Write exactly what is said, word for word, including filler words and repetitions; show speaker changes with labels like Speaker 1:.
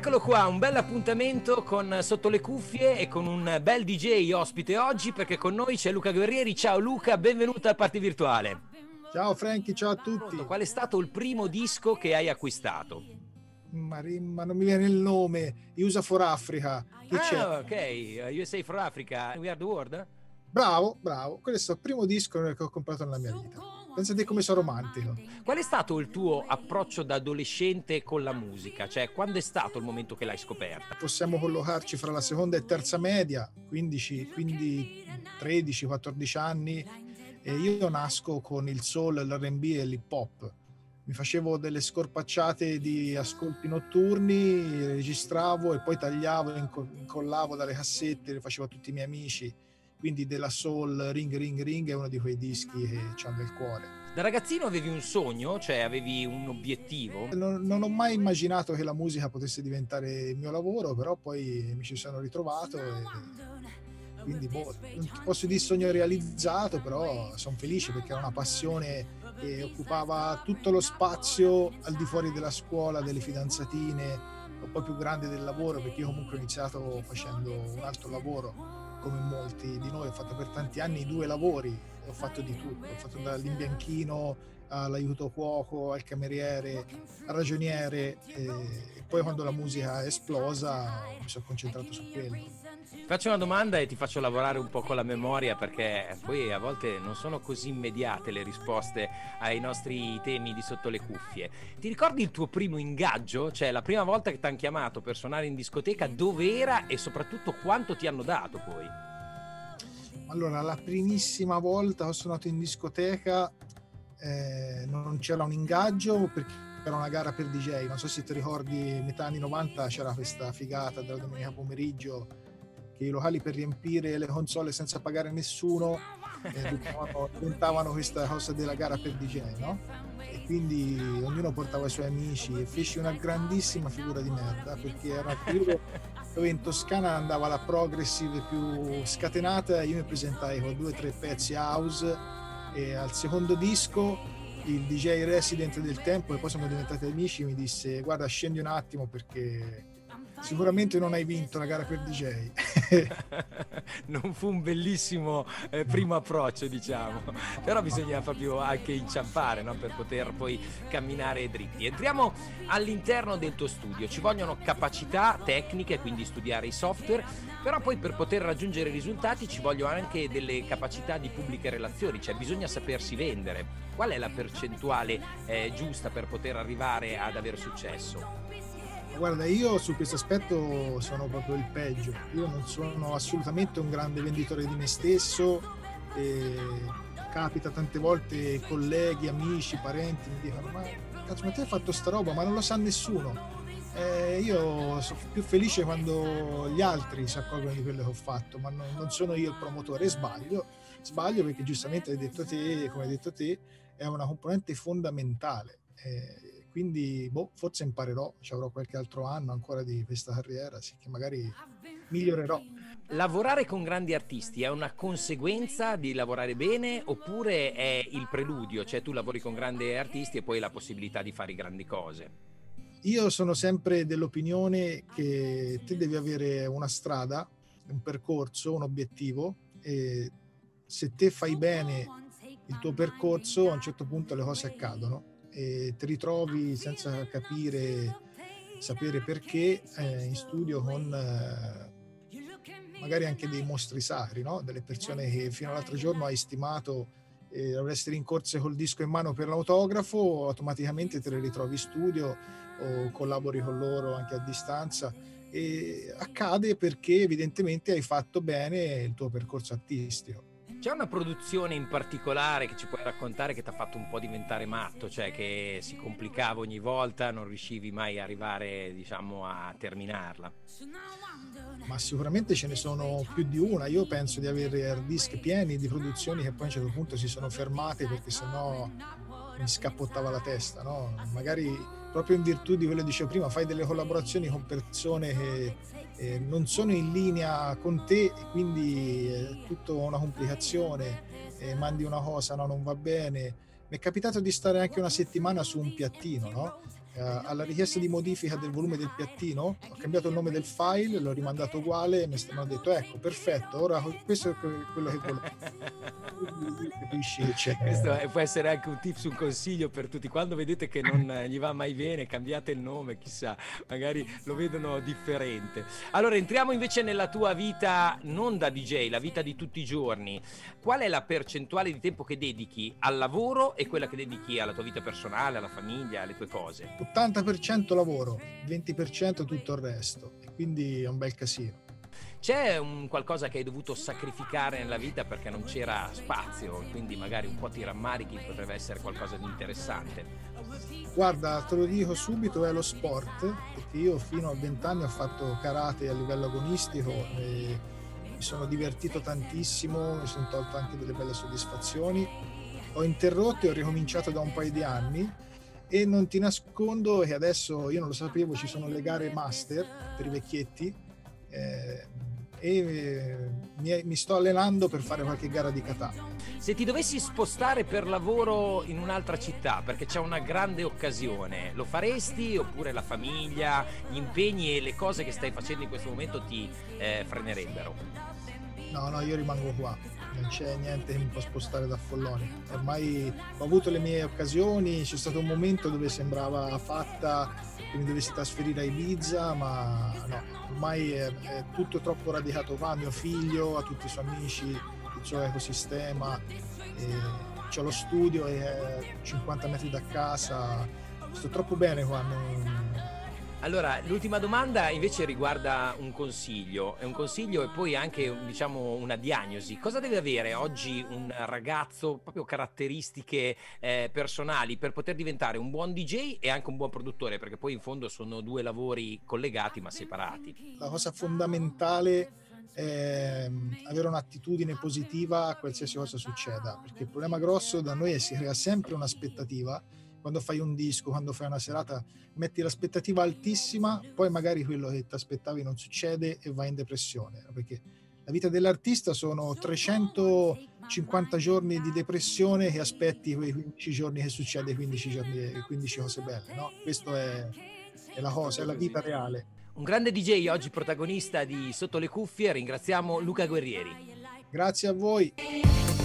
Speaker 1: Eccolo qua, un bel appuntamento con Sotto le cuffie e con un bel D J ospite oggi, perché con noi c'è Luca Guerrieri. Ciao Luca, benvenuto al Party Virtuale.
Speaker 2: Ciao Franky, ciao a tutti.
Speaker 1: Pronto, qual è stato il primo disco che hai acquistato?
Speaker 2: Ma, ma non mi viene il nome. U S A for Africa. Chi
Speaker 1: ah,
Speaker 2: c'è?
Speaker 1: ok, U S A for Africa, We Are the World?
Speaker 2: Bravo, bravo. Questo è il primo disco che ho comprato nella mia vita. Pensate come sono romantico.
Speaker 1: Qual è stato il tuo approccio da adolescente con la musica? Cioè, quando è stato il momento che l'hai scoperta?
Speaker 2: Possiamo collocarci fra la seconda e terza media, quindici, quindi tredici quattordici anni, e io nasco con il soul, l'R and B e l'hip hop. Mi facevo delle scorpacciate di ascolti notturni, registravo e poi tagliavo, incollavo dalle cassette, le facevo a tutti i miei amici. Quindi della soul, Ring Ring Ring è uno di quei dischi che c'ho nel cuore.
Speaker 1: Da ragazzino avevi un sogno? Cioè avevi un obiettivo?
Speaker 2: Non, non ho mai immaginato che la musica potesse diventare il mio lavoro, però poi mi ci sono ritrovato e quindi boh, non ti posso dire sogno realizzato, però sono felice perché era una passione che occupava tutto lo spazio al di fuori della scuola, delle fidanzatine, un po' più grande del lavoro, perché io comunque ho iniziato facendo un altro lavoro. Come molti di noi, ho fatto per tanti anni due lavori, ho fatto di tutto, ho fatto dall'imbianchino all'aiuto cuoco, al cameriere, al ragioniere, e poi quando la musica è esplosa mi sono concentrato su quello.
Speaker 1: Faccio una domanda e ti faccio lavorare un po' con la memoria, perché poi a volte non sono così immediate le risposte ai nostri temi di Sotto le cuffie. Ti ricordi il tuo primo ingaggio? Cioè la prima volta che ti hanno chiamato per suonare in discoteca, dove era e soprattutto quanto ti hanno dato poi?
Speaker 2: Allora, la primissima volta ho suonato in discoteca eh, non c'era un ingaggio perché era una gara per D J. Non so se ti ricordi, metà anni novanta c'era questa figata della domenica pomeriggio, che i locali per riempire le console senza pagare nessuno eh, diventavano questa cosa della gara per D J, no? E quindi ognuno portava i suoi amici e feci una grandissima figura di merda, perché era il periodo dove in Toscana andava la progressive più scatenata e io mi presentai con due o tre pezzi house, e al secondo disco il D J resident del tempo, e poi siamo diventati amici, mi disse: guarda, scendi un attimo perché sicuramente non hai vinto la gara per D J.
Speaker 1: Non fu un bellissimo eh, primo approccio, diciamo, però bisogna proprio anche inciampare, no? Per poter poi camminare dritti. Entriamo all'interno del tuo studio. Ci vogliono capacità tecniche, quindi studiare i software, però poi per poter raggiungere i risultati ci vogliono anche delle capacità di pubbliche relazioni, cioè bisogna sapersi vendere. Qual è la percentuale eh, giusta per poter arrivare ad avere successo?
Speaker 2: Guarda, io su questo aspetto sono proprio il peggio. Io non sono assolutamente un grande venditore di me stesso, e capita tante volte colleghi, amici, parenti mi dicono: ma cazzo, ma te hai fatto sta roba, ma non lo sa nessuno. Eh, io sono più felice quando gli altri si accorgono di quello che ho fatto, ma non, non sono io il promotore. Sbaglio, sbaglio perché giustamente hai detto te, come hai detto te, è una componente fondamentale. Eh, quindi boh, forse imparerò, ci avrò qualche altro anno ancora di questa carriera, sì, che magari migliorerò.
Speaker 1: Lavorare con grandi artisti è una conseguenza di lavorare bene, oppure è il preludio? Cioè tu lavori con grandi artisti e poi hai la possibilità di fare grandi cose?
Speaker 2: Io sono sempre dell'opinione che te devi avere una strada, un percorso, un obiettivo, e se te fai bene il tuo percorso, a un certo punto le cose accadono e ti ritrovi senza capire, sapere perché, eh, in studio con eh, magari anche dei mostri sacri, no? Delle persone che fino all'altro giorno hai stimato, eh, avresti rincorse col disco in mano per l'autografo, automaticamente te le ritrovi in studio o collabori con loro anche a distanza, e accade perché evidentemente hai fatto bene il tuo percorso artistico.
Speaker 1: C'è una produzione in particolare che ci puoi raccontare che ti ha fatto un po' diventare matto, cioè che si complicava ogni volta, non riuscivi mai a arrivare, diciamo, a terminarla?
Speaker 2: Ma sicuramente ce ne sono più di una. Io penso di avere hard disk pieni di produzioni che poi a un certo punto si sono fermate perché sennò mi scappottava la testa, no? Magari proprio in virtù di quello che dicevo prima, fai delle collaborazioni con persone che eh, non sono in linea con te e quindi è tutta una complicazione, eh, mandi una cosa, no, non va bene. Mi è capitato di stare anche una settimana su un piattino, no? eh, alla richiesta di modifica del volume del piattino, ho cambiato il nome del file, l'ho rimandato uguale e mi hanno detto ecco, perfetto, ora questo è quello che volevo. Capisci che c'è.
Speaker 1: Questo è- può essere anche un tips, un consiglio per tutti. Quando vedete che non eh, gli va mai bene, cambiate il nome, chissà, magari lo vedono differente. Allora, entriamo invece nella tua vita non da D J, la vita di tutti i giorni. Qual è la percentuale di tempo che dedichi al lavoro e quella che dedichi alla tua vita personale, alla famiglia, alle tue cose?
Speaker 2: ottanta per cento lavoro, venti per cento tutto il resto, e quindi è un bel casino.
Speaker 1: C'è un qualcosa che hai dovuto sacrificare nella vita perché non c'era spazio, quindi magari un po' ti rammarichi, potrebbe essere qualcosa di interessante.
Speaker 2: Guarda, te lo dico subito, è lo sport, perché io fino a venti anni ho fatto karate a livello agonistico e mi sono divertito tantissimo, mi sono tolto anche delle belle soddisfazioni. Ho interrotto e ho ricominciato da un paio di anni e non ti nascondo che adesso, io non lo sapevo, ci sono le gare master per i vecchietti, eh, e eh, mi, mi sto allenando per fare qualche gara di kata.
Speaker 1: Se ti dovessi spostare per lavoro in un'altra città perché c'è una grande occasione, lo faresti oppure la famiglia, gli impegni e le cose che stai facendo in questo momento ti eh, frenerebbero?
Speaker 2: No, no, io rimango qua, non c'è niente che mi può spostare da Folloni. Ormai ho avuto le mie occasioni, c'è stato un momento dove sembrava fatta che mi dovessi trasferire a Ibiza, ma no, ormai è, è tutto troppo radicato qua, mio figlio, a tutti i suoi amici, il suo ecosistema, c'ho lo studio e è cinquanta metri da casa, sto troppo bene qua. Non...
Speaker 1: Allora, l'ultima domanda invece riguarda un consiglio, è un consiglio e poi anche, diciamo, una diagnosi. Cosa deve avere oggi un ragazzo, proprio caratteristiche eh, personali per poter diventare un buon D J e anche un buon produttore? Perché poi in fondo sono due lavori collegati ma separati.
Speaker 2: La cosa fondamentale è avere un'attitudine positiva a qualsiasi cosa succeda, perché il problema grosso da noi è che si crea sempre un'aspettativa. Quando fai un disco, quando fai una serata, metti l'aspettativa altissima, poi magari quello che ti aspettavi non succede e vai in depressione, perché la vita dell'artista sono trecentocinquanta giorni di depressione che aspetti quei quindici giorni che succede quindici giorni, quindici cose belle, no? Questo è, è la cosa, è la vita reale.
Speaker 1: Un grande D J oggi protagonista di Sotto le cuffie, ringraziamo Luca Guerrieri.
Speaker 2: Grazie a voi.